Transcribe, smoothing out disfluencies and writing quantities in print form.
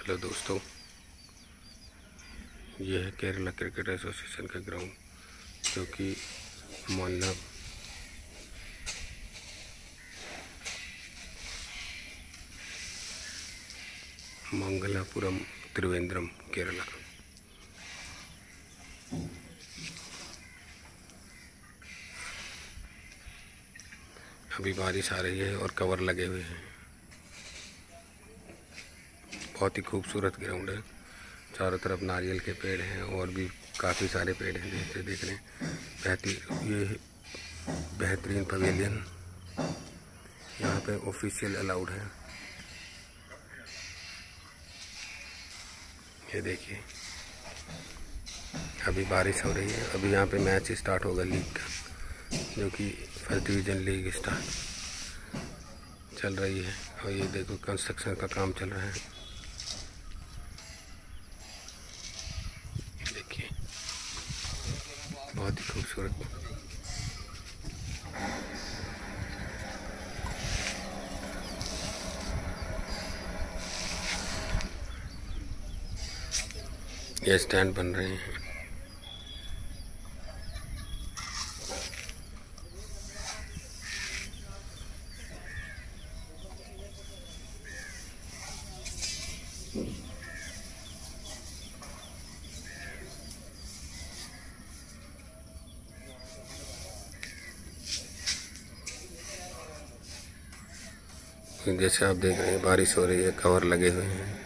Hello दोस्तों, ये है केरला क्रिकेट एसोसिएशन का ग्राउंड जो कि मोहल्ला मंगलापुरम त्रिवेंद्रम केरला। अभी बारिश आ रही है और कवर लगे हुए हैं। बहुत ही खूबसूरत ग्राउंड है। चारों तरफ नारियल के पेड़ हैं और भी काफ़ी सारे पेड़ हैं। जैसे देख रहे हैं ये बेहतरीन पवेलियन, यहाँ पे ऑफिशियल अलाउड है। ये देखिए, अभी बारिश हो रही है। अभी यहाँ पे मैच स्टार्ट होगा लीग का, जो कि फर्स्ट डिवीज़न लीग स्टार्ट चल रही है। और ये देखो कंस्ट्रक्शन का काम चल रहा है। देखिए, बहुत ही खूबसूरत। ये स्टैंड बन रहे हैं। जैसे आप देख रहे हैं, बारिश हो रही है, कवर लगे हुए हैं।